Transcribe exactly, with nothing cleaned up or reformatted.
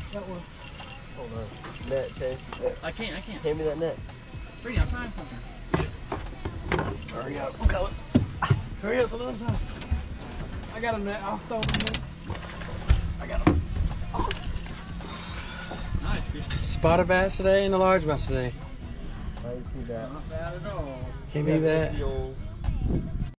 That one. Hold on. Net, Chase. I can't, I can't. Hand me that net. Brady, I'm trying something. Hurry up. I'm coming. Hurry up, son. I got a net. I'll throw him in. I got him. Nice fish. Spotted bass today and a large bass today. I didn't see that. Not bad at all. Give me that. The old